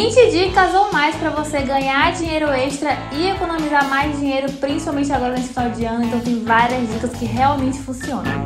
20 dicas ou mais para você ganhar dinheiro extra e economizar mais dinheiro, principalmente agora nesse final de ano. Então tem várias dicas que realmente funcionam.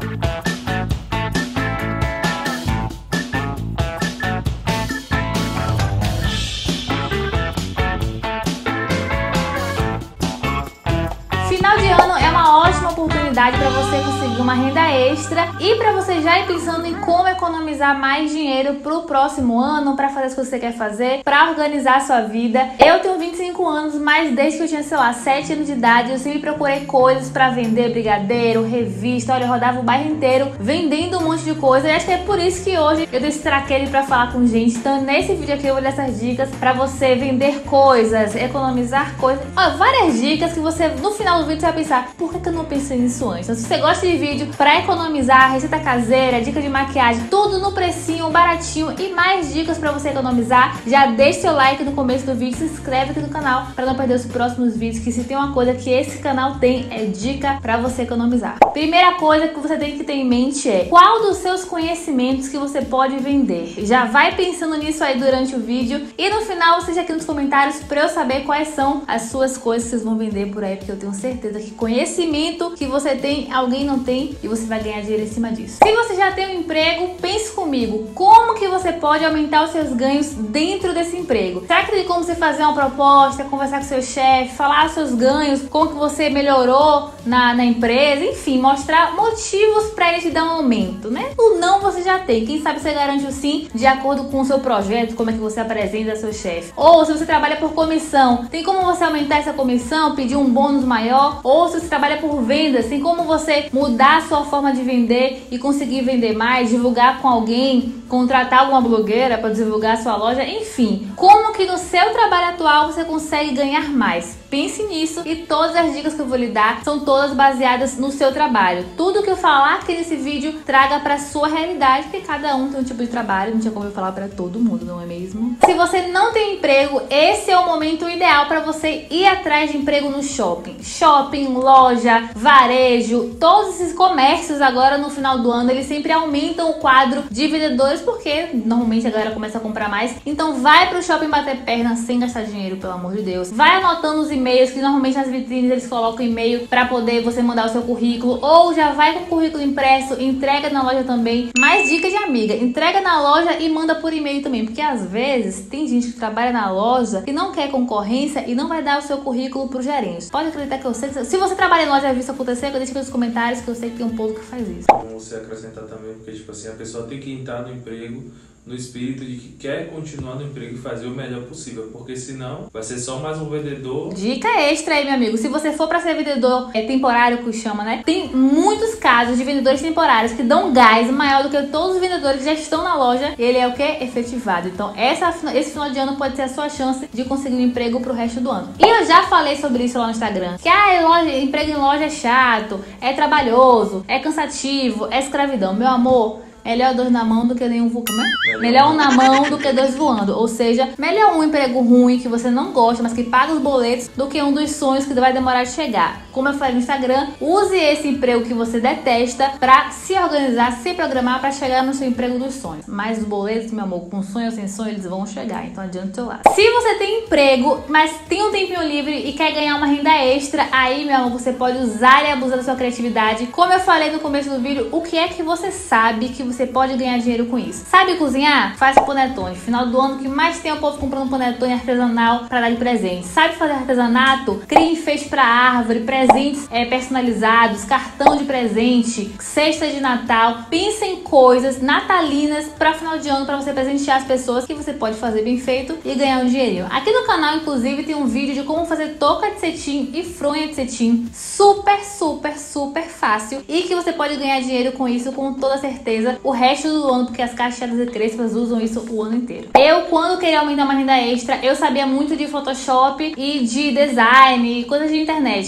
Final de ano é uma ótima oportunidade para você conseguir uma renda extra e para você já ir pensando em como economizar mais dinheiro para o próximo ano, para fazer as coisas que você quer fazer, para organizar a sua vida. Eu tenho 25 anos, mas desde que eu tinha, sei lá, 7 anos de idade, eu sempre procurei coisas para vender, brigadeiro, revista. Olha, eu rodava o bairro inteiro vendendo um monte de coisa e acho que é por isso que hoje eu desse traqueiro para falar com gente. Então nesse vídeo aqui eu vou dar essas dicas para você vender coisas, economizar coisas. Olha, várias dicas que você no final do vídeo você vai pensar, por que eu não pensei nisso antes? Então, se você gosta de vídeo para economizar, receita caseira, dica de maquiagem, tudo no precinho, baratinho e mais dicas para você economizar, já deixa seu like no começo do vídeo, se inscreve aqui no canal para não perder os próximos vídeos, que se tem uma coisa que esse canal tem é dica para você economizar. Primeira coisa que você tem que ter em mente é qual dos seus conhecimentos que você pode vender. Já vai pensando nisso aí durante o vídeo e no final você deixa aqui nos comentários para eu saber quais são as suas coisas que vocês vão vender por aí, porque eu tenho certeza que conhecimento que você tem, alguém não tem e você vai ganhar dinheiro em cima disso. Se você já tem um emprego, pense comigo, como que você pode aumentar os seus ganhos dentro desse emprego? Será que tem como você fazer uma proposta, conversar com seu chefe, falar os seus ganhos, como que você melhorou na empresa, enfim, mostrar motivos para ele te dar um aumento, né? O não você já tem, quem sabe você garante o sim de acordo com o seu projeto, como é que você apresenta ao seu chefe. Ou se você trabalha por comissão, tem como você aumentar essa comissão, pedir um bônus maior? Ou se você trabalha por vendas, tem como você mudar a sua forma de vender e conseguir vender mais, divulgar com alguém, contratar alguma blogueira para divulgar a sua loja, enfim. Como que no seu trabalho atual você consegue ganhar mais? Pense nisso e todas as dicas que eu vou lhe dar são todas baseadas no seu trabalho. Tudo que eu falar aqui nesse vídeo traga para sua realidade, porque cada um tem um tipo de trabalho, não tinha como eu falar para todo mundo, não é mesmo? Se você não tem emprego, esse é o momento ideal para você ir atrás de emprego no shopping. Shopping, loja, varejo, todos esses comércios agora no final do ano, eles sempre aumentam o quadro de vendedores porque normalmente a galera começa a comprar mais. Então vai pro shopping bater perna sem gastar dinheiro, pelo amor de Deus. Vai anotando os e-mails, que normalmente nas vitrines eles colocam e-mail para poder você mandar o seu currículo, ou já vai com o currículo impresso, entrega na loja também. Mais dicas de amiga, entrega na loja e manda por e-mail também, porque às vezes tem gente que trabalha na loja que não quer concorrência e não vai dar o seu currículo pro gerente. Pode acreditar que eu sei, se você trabalha em loja e viu isso acontecer, eu deixo aqui nos comentários que eu sei que tem um povo que faz isso. Como você acrescentar também, porque tipo assim, a pessoa tem que entrar no emprego no espírito de que quer continuar no emprego e fazer o melhor possível, porque senão vai ser só mais um vendedor. Dica extra aí, meu amigo, se você for para ser vendedor temporário, que chama, né? Tem muitos casos de vendedores temporários que dão gás maior do que todos os vendedores que já estão na loja. Ele é o que? Efetivado. Então esse final de ano pode ser a sua chance de conseguir um emprego pro resto do ano. E eu já falei sobre isso lá no Instagram, que emprego em loja é chato, é trabalhoso, é cansativo, é escravidão. Meu amor, melhor dois na mão do que nenhum voando. Melhor um na mão do que dois voando. Ou seja, melhor um emprego ruim que você não gosta, mas que paga os boletos, do que um dos sonhos que vai demorar de chegar. Como eu falei no Instagram, use esse emprego que você detesta pra se organizar, se programar pra chegar no seu emprego dos sonhos. Mas os boletos, meu amor, com sonho ou sem sonho, eles vão chegar. Então adianta o seu lado. Se você tem emprego, mas tem um tempinho livre e quer ganhar uma renda extra, aí, meu amor, você pode usar e abusar da sua criatividade. Como eu falei no começo do vídeo, o que é que você sabe que você pode ganhar dinheiro com isso? Sabe cozinhar? Faz panetone. Final do ano, que mais tem o povo comprando panetone artesanal para dar de presente. Sabe fazer artesanato? Cria enfeite para árvore, presentes personalizados, cartão de presente, cesta de Natal. Pensa em coisas natalinas para final de ano, para você presentear as pessoas, que você pode fazer bem feito e ganhar um dinheirinho. Aqui no canal, inclusive, tem um vídeo de como fazer touca de cetim e fronha de cetim. Super, super, super fácil. E que você pode ganhar dinheiro com isso com toda certeza o resto do ano, porque as cacheadas e crespas usam isso o ano inteiro. Eu, quando queria aumentar uma renda extra, eu sabia muito de Photoshop e de design e coisas de internet. Comecei a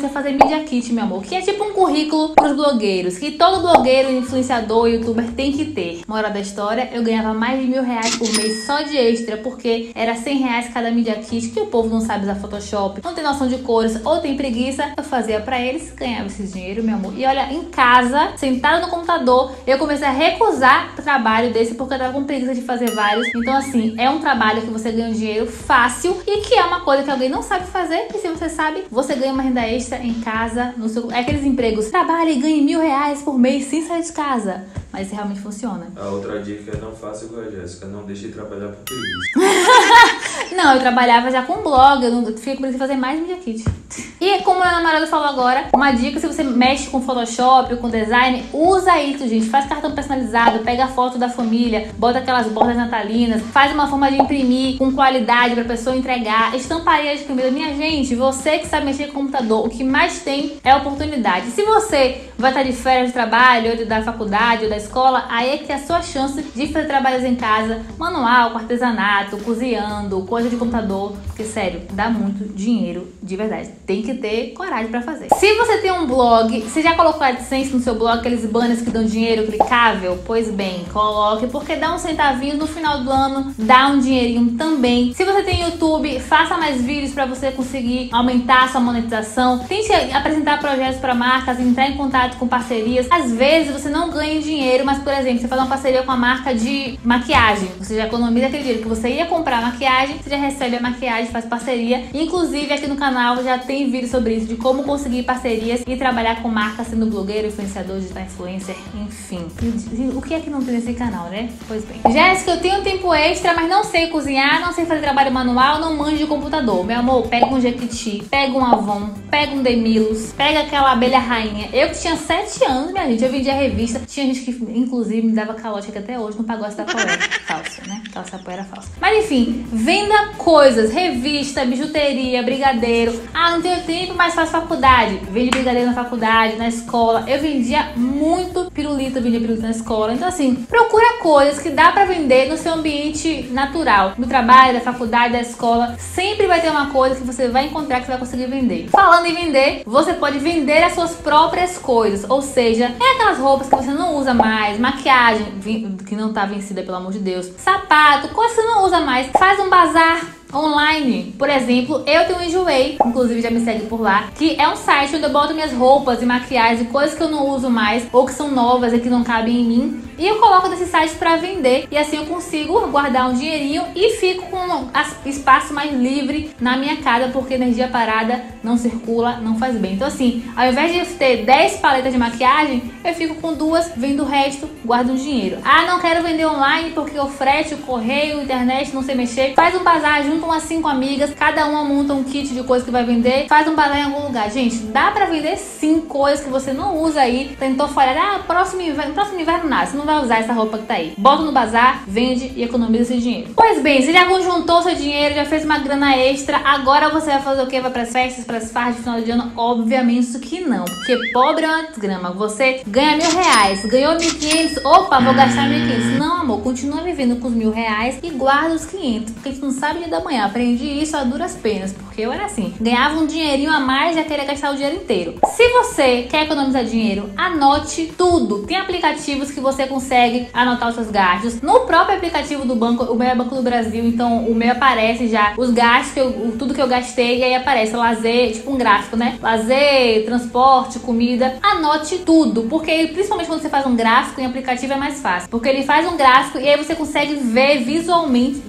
a fazer Media Kit, meu amor, que é tipo um currículo pros blogueiros, que todo blogueiro, influenciador, youtuber tem que ter. Moral da história, eu ganhava mais de R$1.000 por mês só de extra, porque era R$100 cada Media Kit, que o povo não sabe usar Photoshop, não tem noção de cores ou tem preguiça. Eu fazia pra eles, ganhava esse dinheiro, meu amor. E olha, em casa, sentada no computador, eu comecei a recusar trabalho desse porque eu tava com preguiça de fazer vários. Então assim, é um trabalho que você ganha um dinheiro fácil e que é uma coisa que alguém não sabe fazer. E se você sabe, você ganha uma renda extra em casa, no seu... É aqueles empregos, trabalhe e ganhe R$1.000 por mês sem sair de casa. Mas realmente funciona. A outra dica é não faça igual a Jéssica, não deixe de trabalhar por preguiça. Não, eu trabalhava já com blog, eu não fiquei com preguiça de fazer mais Media Kit. E como a namorada falou agora, uma dica: se você mexe com Photoshop, com design, usa isso, gente. Faz cartão personalizado, pega a foto da família, bota aquelas bordas natalinas, faz uma forma de imprimir com qualidade pra pessoa entregar, estamparia de comida. Minha gente, você que sabe mexer com computador, o que mais tem é oportunidade. Se você vai estar de férias de trabalho, ou da faculdade, ou da escola, aí é que é a sua chance de fazer trabalhos em casa, manual, com artesanato, cozinhando, coisa de computador, porque sério, dá muito dinheiro de verdade. Tem que ter coragem pra fazer. Se você tem um blog, você já colocou AdSense no seu blog, aqueles banners que dão dinheiro clicável? Pois bem, coloque, porque dá uns centavinhos no final do ano, dá um dinheirinho também. Se você tem YouTube, faça mais vídeos pra você conseguir aumentar a sua monetização. Tente apresentar projetos pra marcas, entrar em contato com parcerias. Às vezes você não ganha dinheiro, mas por exemplo, você faz uma parceria com a marca de maquiagem, você já economiza aquele dinheiro que você ia comprar maquiagem, você já recebe a maquiagem, faz parceria. Inclusive aqui no canal já tem vídeo sobre isso, de como conseguir parcerias e trabalhar com marcas sendo blogueiro, influenciador, digital influencer, enfim. O que é que não tem nesse canal, né? Pois bem. Jéssica, eu tenho tempo extra, mas não sei cozinhar, não sei fazer trabalho manual, não manjo de computador. Meu amor, pega um Jequiti, pega um Avon, pega um Demilos, pega aquela abelha rainha. Eu que tinha 7 anos, minha gente, eu vendia revista. Tinha gente que, inclusive, me dava calote aqui até hoje no pagode da Poeira. Falso, né? Aquela sapoeira falsa. Mas enfim, venda coisas, revista, bijuteria, brigadeiro. Ah, não tenho tempo, mas faço faculdade. Vende brigadeiro na faculdade, na escola. Eu vendia muito pirulito, vendia pirulito na escola. Então assim, procura coisas que dá pra vender no seu ambiente natural. No trabalho, da faculdade, da escola. Sempre vai ter uma coisa que você vai encontrar que você vai conseguir vender. Falando em vender, você pode vender as suas próprias coisas. Ou seja, é aquelas roupas que você não usa mais, maquiagem que não tá vencida, pelo amor de Deus, sapato, coisa que você não usa mais. Faz um bazar online. Por exemplo, eu tenho um Enjoei, inclusive já me segue por lá, que é um site onde eu boto minhas roupas e maquiagem, coisas que eu não uso mais ou que são novas e que não cabem em mim, e eu coloco nesse site pra vender, e assim eu consigo guardar um dinheirinho e fico com espaço mais livre na minha casa, porque energia parada não circula, não faz bem. Então assim, ao invés de ter 10 paletas de maquiagem, eu fico com 2, vendo o resto, guardo um dinheiro. Ah, não quero vender online porque o frete, o correio, a internet, não sei mexer. Faz um bazar, junta umas 5 amigas, cada uma monta um kit de coisa que vai vender, faz um bazar em algum lugar. Gente, dá pra vender sim coisas que você não usa aí. Tentou falhar, próximo inverno nada, você não vai usar essa roupa que tá aí. Bota no bazar, vende e economiza esse dinheiro. Pois bem, você já juntou seu dinheiro, já fez uma grana extra, agora você vai fazer o quê? Vai pras festas, pras farras de final de ano? Obviamente que não, porque pobre é uma desgrama. Você ganha R$1.000, ganhou 1.500, opa, vou gastar 1.500. Não, amor, continua vivendo com os R$1.000 e guarda os 500, porque a gente não sabe dia da manhã. Aprendi isso a duras penas, porque eu era assim, ganhava um dinheirinho a mais e já queria gastar o dinheiro inteiro. Se você quer economizar dinheiro, anote tudo. Tem aplicativos que você consegue anotar os seus gastos. No próprio aplicativo do banco, o meu é Banco do Brasil, então o meu aparece já os gastos, tudo que eu gastei, e aí aparece lazer, tipo um gráfico, né? Lazer, transporte, comida. Anote tudo, porque principalmente quando você faz um gráfico em aplicativo é mais fácil, porque ele faz um gráfico e aí você consegue ver visualmente.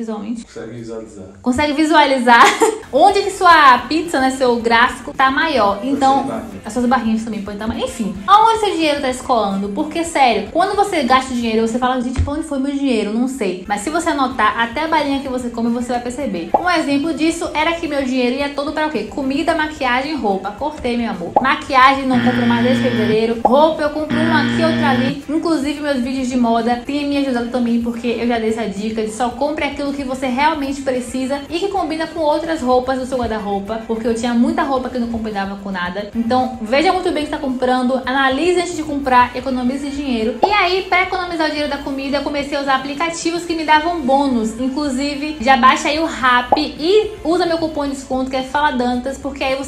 Consegue visualizar onde que sua pizza, né, seu gráfico tá maior. Então, as suas barrinhas também podem estar maior. Enfim, aonde seu dinheiro tá escoando? Porque, sério, quando você gasta dinheiro, você fala, gente, pra onde foi meu dinheiro? Não sei. Mas se você anotar até a balinha que você come, você vai perceber. Um exemplo disso era que meu dinheiro ia todo para o quê? Comida, maquiagem e roupa. Cortei, meu amor. Maquiagem não compro mais desde fevereiro. Roupa eu compro uma aqui, outra ali. Inclusive, meus vídeos de moda têm me ajudado também, porque eu já dei essa dica de só compre aquilo que você realmente precisa e que combina com outras roupas do seu guarda-roupa, porque eu tinha muita roupa que não combinava com nada. Então, veja muito bem o que está comprando, analise antes de comprar, economize dinheiro. E aí, Aí, para economizar o dinheiro da comida, eu comecei a usar aplicativos que me davam bônus. Inclusive, já baixa aí o Rappi e usa meu cupom de desconto que é FALADANTAS, porque aí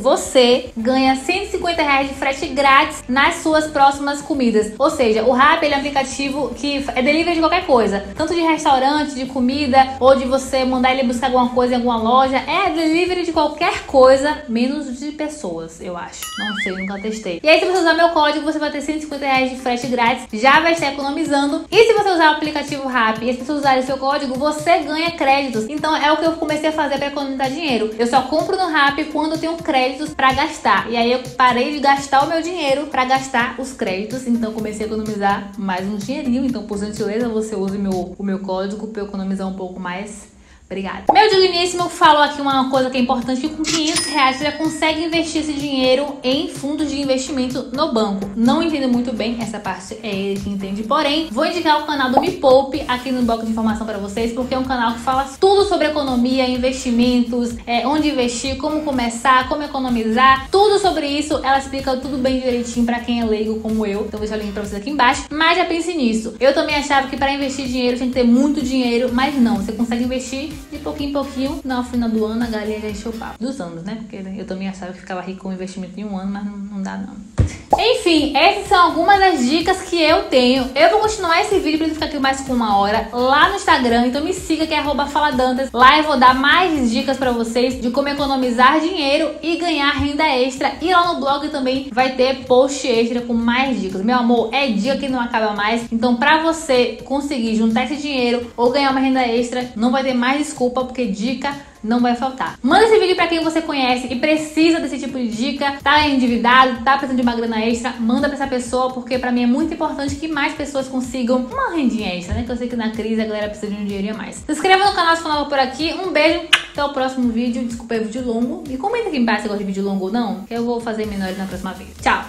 você ganha R$150 de frete grátis nas suas próximas comidas. Ou seja, o Rappi ele é um aplicativo que é delivery de qualquer coisa, tanto de restaurante, de comida, ou de você mandar ele buscar alguma coisa em alguma loja. É delivery de qualquer coisa, menos de pessoas, eu acho. Não sei, nunca testei. E aí, se você usar meu código, você vai ter R$150 de frete grátis, já vai estar economizando. E se você usar o aplicativo Rappi e as pessoas usarem o seu código, você ganha créditos. Então é o que eu comecei a fazer para economizar dinheiro. Eu só compro no Rappi quando eu tenho créditos para gastar. E aí eu parei de gastar o meu dinheiro para gastar os créditos. Então comecei a economizar mais um dinheirinho. Então, por gentileza, você use o meu código para eu economizar um pouco mais. Obrigada. Meu digníssimo falou aqui uma coisa que é importante, que com R$500 você já consegue investir esse dinheiro em fundos de investimento no banco. Não entendo muito bem, essa parte é ele que entende, porém, vou indicar o canal do Me Poupe aqui no bloco de informação para vocês, porque é um canal que fala tudo sobre economia, investimentos, onde investir, como começar, como economizar, tudo sobre isso. Ela explica tudo bem direitinho para quem é leigo como eu, então vou deixar o link para vocês aqui embaixo, mas já pense nisso. Eu também achava que para investir dinheiro tinha que ter muito dinheiro, mas não, você consegue investir de pouquinho em pouquinho. No final do ano a galinha já encheu o papo. Dos anos, né? Porque eu também achava que ficava rico com o investimento em um ano, mas não dá não. Enfim, essas são algumas das dicas que eu tenho. Eu vou continuar esse vídeo pra ele ficar aqui mais com 1 hora lá no Instagram, então me siga que é @faladantas. Lá eu vou dar mais dicas pra vocês de como economizar dinheiro e ganhar renda extra. E lá no blog também vai ter post extra com mais dicas. Meu amor, é dica que não acaba mais. Então pra você conseguir juntar esse dinheiro ou ganhar uma renda extra, não vai ter mais desculpa, porque dica não vai faltar. Manda esse vídeo pra quem você conhece e precisa desse tipo de dica, tá endividado, tá precisando de uma grana extra, manda pra essa pessoa, porque pra mim é muito importante que mais pessoas consigam uma rendinha extra, né? Que eu sei que na crise a galera precisa de um dinheirinho a mais. Se inscreva no canal se for nova por aqui, um beijo, até o próximo vídeo. Desculpa o vídeo longo, e comenta aqui embaixo se gosta de vídeo longo ou não, que eu vou fazer menores na próxima vez. Tchau!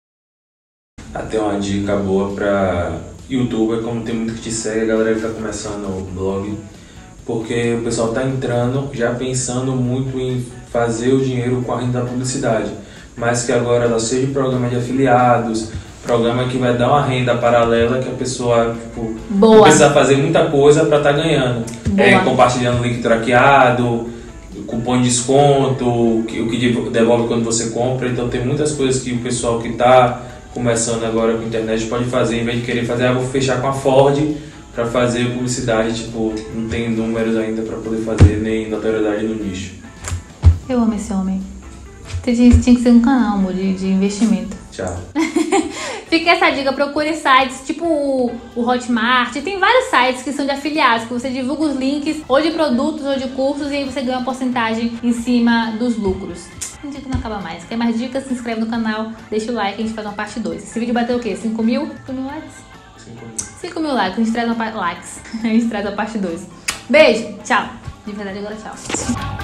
Até uma dica boa pra youtuber, como tem muito que te segue, a galera que tá começando o blog, porque o pessoal tá entrando já pensando muito em fazer o dinheiro com a renda da publicidade, mas que agora ela seja programa de afiliados, programa que vai dar uma renda paralela que a pessoa não precisa fazer muita coisa para estar ganhando. Compartilhando link traqueado, cupom de desconto, o que devolve quando você compra. Então tem muitas coisas que o pessoal que está começando agora com a internet pode fazer, em vez de querer fazer, vou fechar com a Ford para fazer publicidade, tipo, não tem números ainda para poder fazer, nem notoriedade no nicho. Eu amo esse homem. Tinha que ser um canal, amor, de investimento. Tchau. Fica essa dica, procure sites tipo o Hotmart. Tem vários sites que são de afiliados, que você divulga os links ou de produtos ou de cursos e aí você ganha uma porcentagem em cima dos lucros. Um dia que não acaba mais. Quer mais dicas? Se inscreve no canal, deixa o like, a gente faz uma parte 2. Esse vídeo bateu o quê? 5 mil? 5 mil likes? 5 mil likes, a gente traz uma parte 2. Beijo, tchau. De verdade, agora tchau.